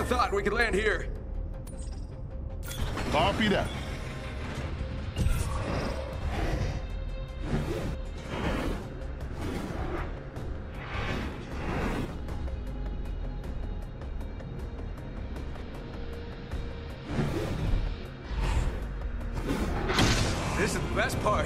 have thought we could land here. Copy that. This is the best part.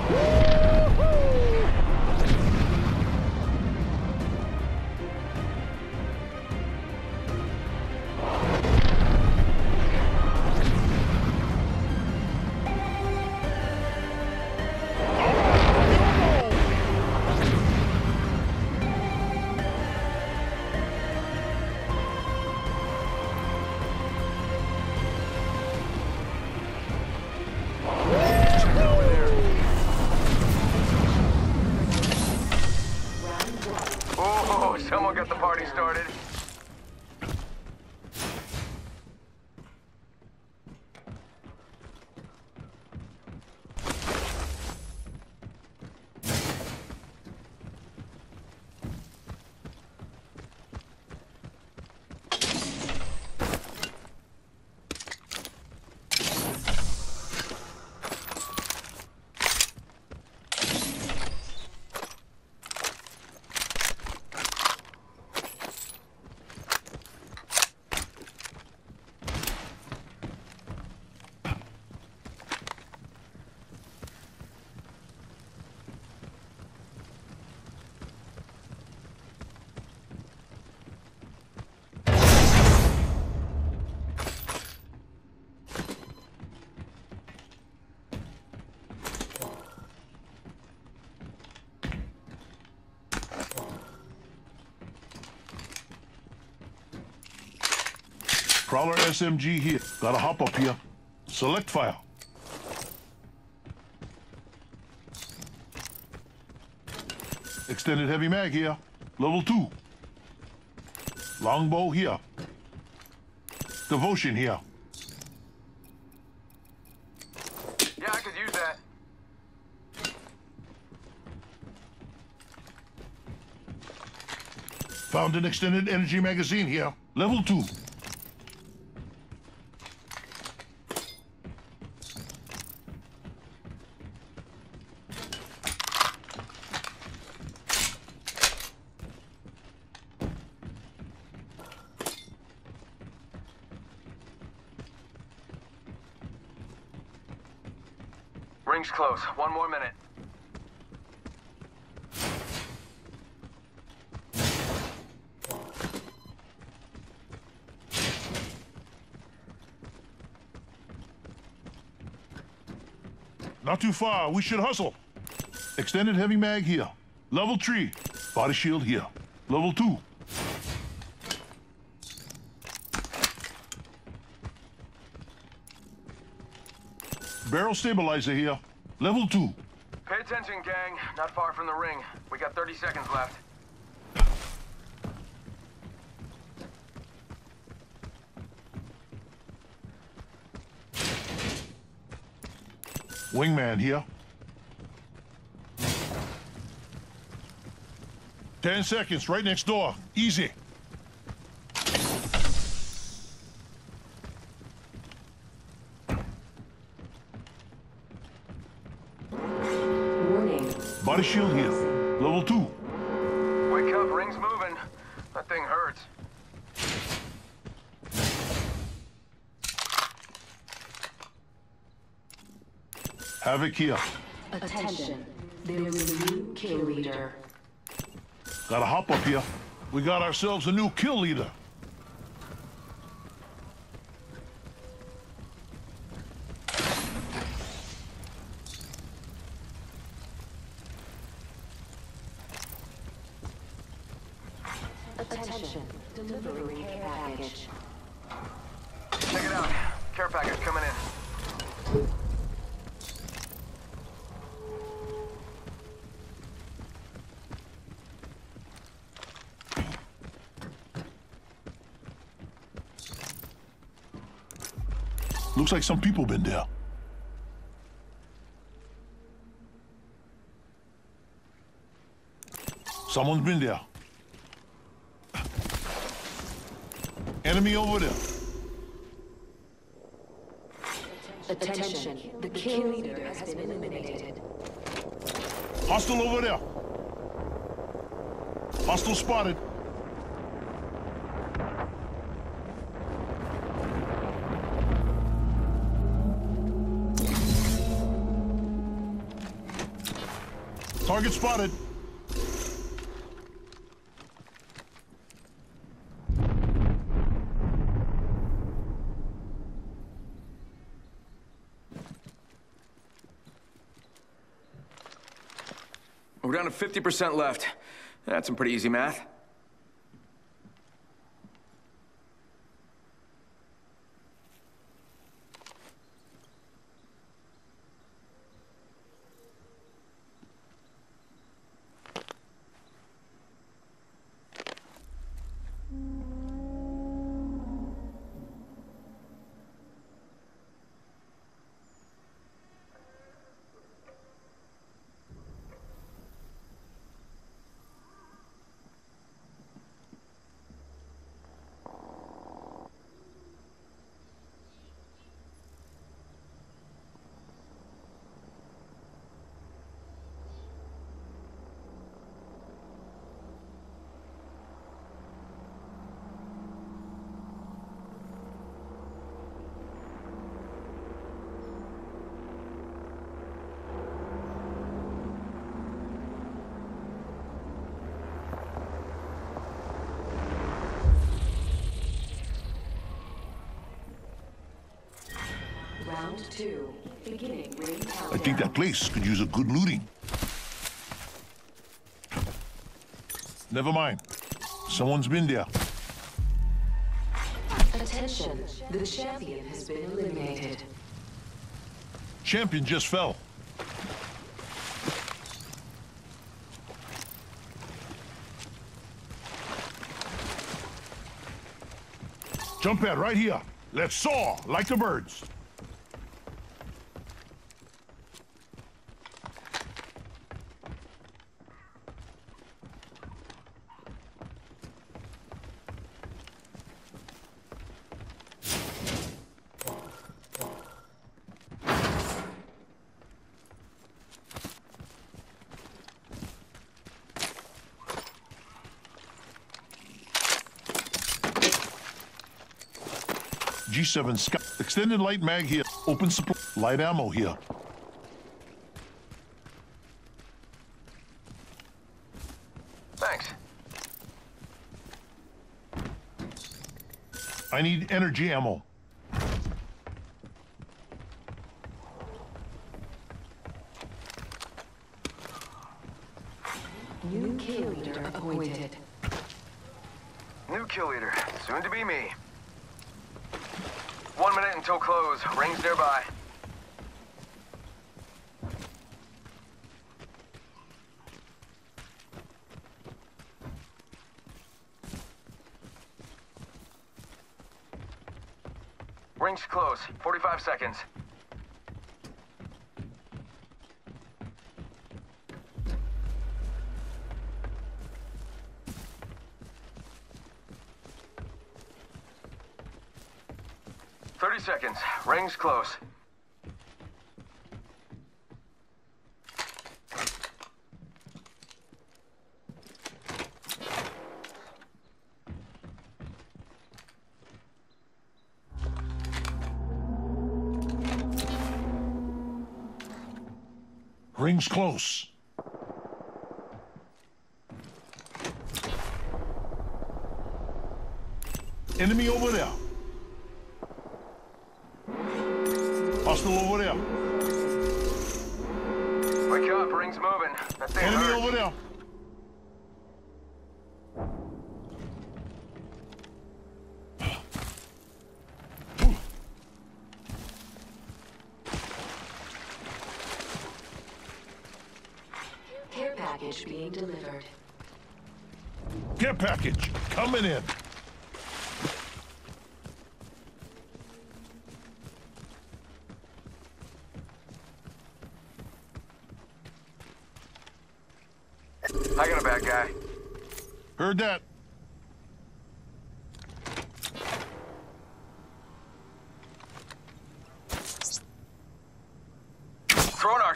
Someone got the party started. Prowler SMG here. Gotta hop up here. Select file. Extended heavy mag here. Level 2. Longbow here. Devotion here. Yeah, I could use that. Found an extended energy magazine here. Level 2. Ring's close. One more minute. Not too far. We should hustle. Extended heavy mag here. Level 3. Body shield here. Level 2. Barrel stabilizer here. Level 2. Pay attention, gang. Not far from the ring. We got 30 seconds left. Wingman here. 10 seconds, right next door. Easy. Warning. Body shield here. Level 2. Wake up, ring's moving. That thing hurts. Havoc here. Attention. There is a new kill leader. Gotta hop up here. We got ourselves a new kill leader. Attention. Delivering care package. Check it out. Care package coming in. Looks like some people been there. Someone's been there. Enemy over there. Attention. The kill leader has been eliminated. Hostile over there. Hostile spotted. Target spotted. We're down to 50% left. That's some pretty easy math. Round 2. Beginning ring countdown. I think that place could use a good looting. Never mind. Someone's been there. Attention. The champion has been eliminated. Champion just fell. Jump pad right here. Let's soar like the birds. G7 Scout. Extended light mag here. Open supply. Light ammo here. Thanks. I need energy ammo. New kill leader appointed. New kill leader. Soon to be me. 1 minute until close. Rings nearby. Rings close. 45 seconds. Seconds. Rings close. Rings close. Enemy over there. Hostile over there. Wake up, rings moving. That thing Enemy hurts. over there. Care package being delivered. Care package coming in. I got a bad guy. Heard that.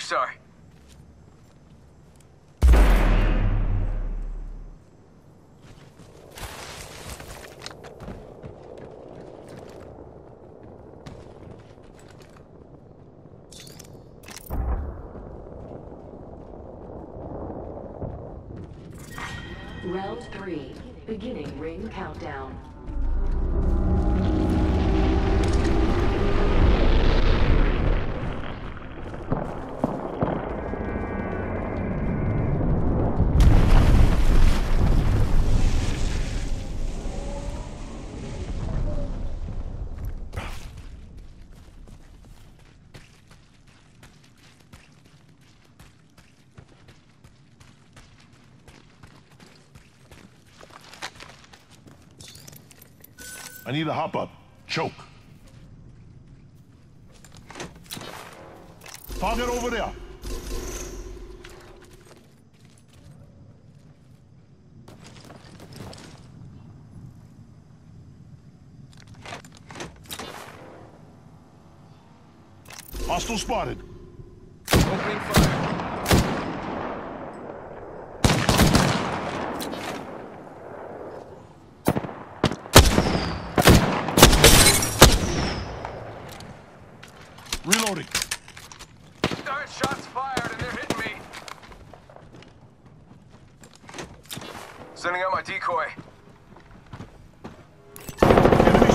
superstar. Round 3. Beginning ring countdown. I need a hop up. Choke. Target over there. Hostile spotted. Opening fire. Reloading. Darn, shots fired and they're hitting me. Sending out my decoy. Enemy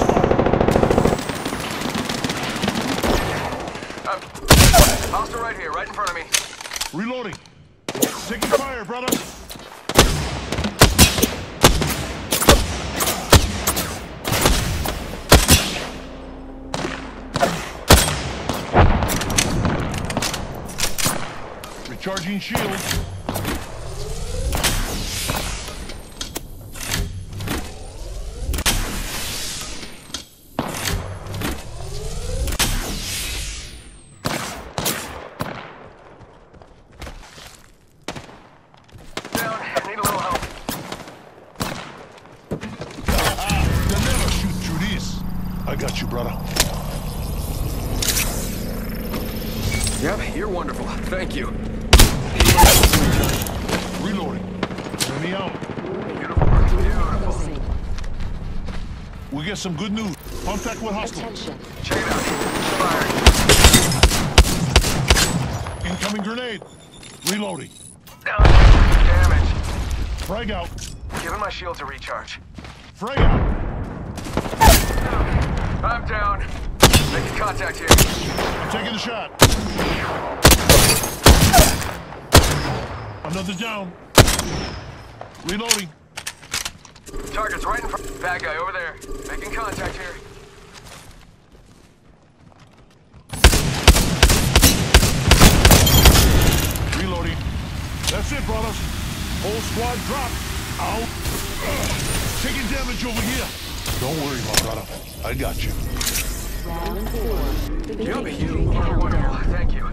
spotted. Hostile right here, right in front of me. Reloading. Taking fire, brother. Recharging shields. Down, need a little help. They'll never shoot through these. I got you, brother. Yep, you're wonderful. Thank you. Reloading. Enemy out. Closing. We get some good news. Contact with hostile. Attention. Check it out. Firing. Incoming grenade. Reloading. Damage. Frag out. Giving my shields a recharge. Frag out. I'm down. Making contact here. I'm taking the shot. Another down. Reloading. Target's right in front. Bad guy over there. Making contact here. Reloading. That's it, brothers. Whole squad dropped. Out. Taking damage over here. Don't worry, my brother. I got you. Round 4. Yep, Beginning you ring are wonderful. countdown. Thank you.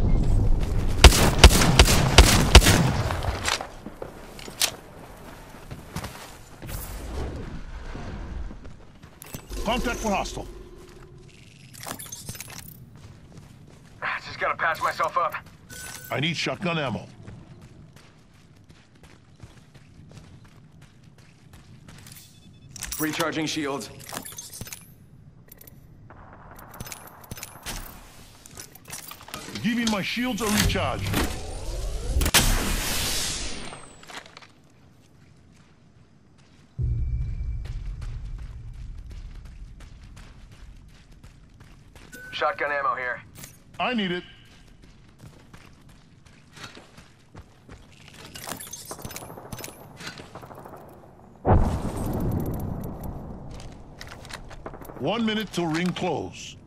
Contact with hostile. Just gotta patch myself up. I need shotgun ammo. Recharging shields. Giving my shields a recharge. Shotgun ammo here. I need it. One minute till ring close.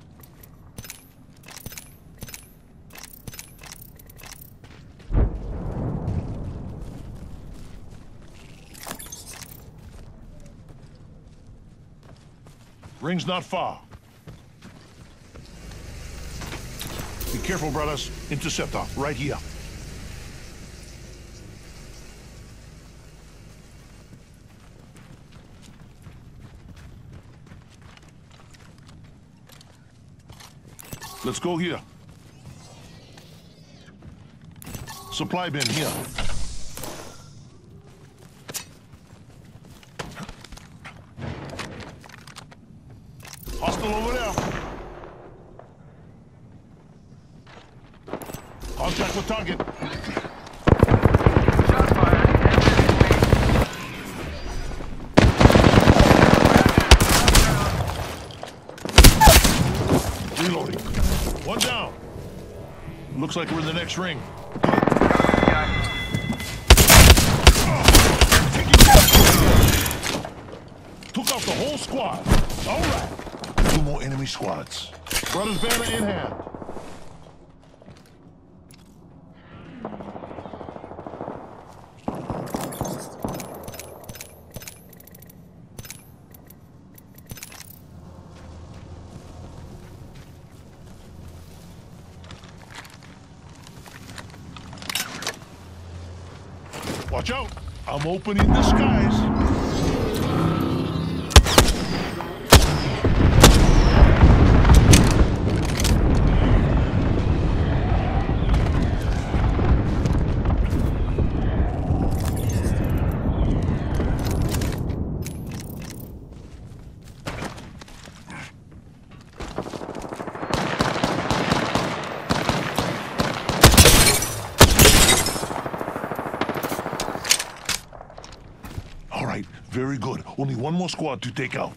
Ring's not far. Be careful, brothers. Interceptor, right here. Let's go here. Supply bin here. Hostile over there. Contact with target. Shots fired. Reloading. One down. Looks like we're in the next ring. Took out the whole squad. All right. 2 more enemy squads. Brothers banner in hand. Watch out! I'm opening the skies. All right, very good. Only 1 more squad to take out.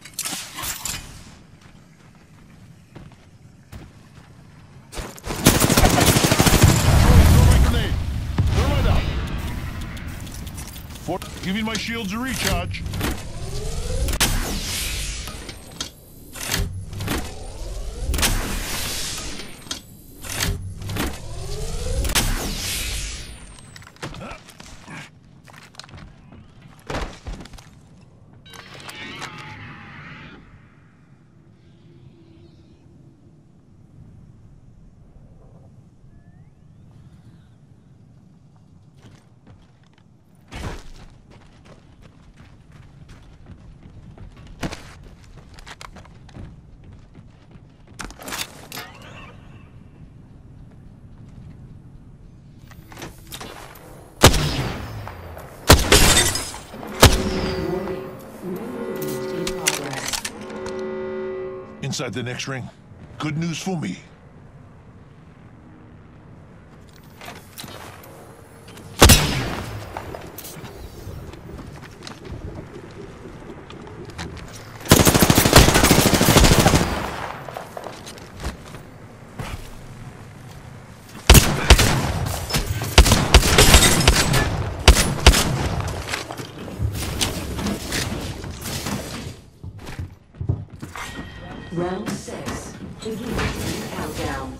Giving my shields a recharge. Inside the next ring. Good news for me. Round 6. Begin countdown.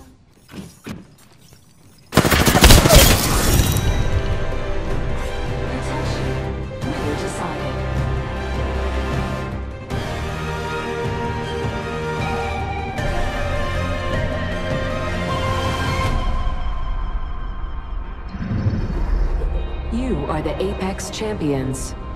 Attention. Winner decided. You are the Apex Champions.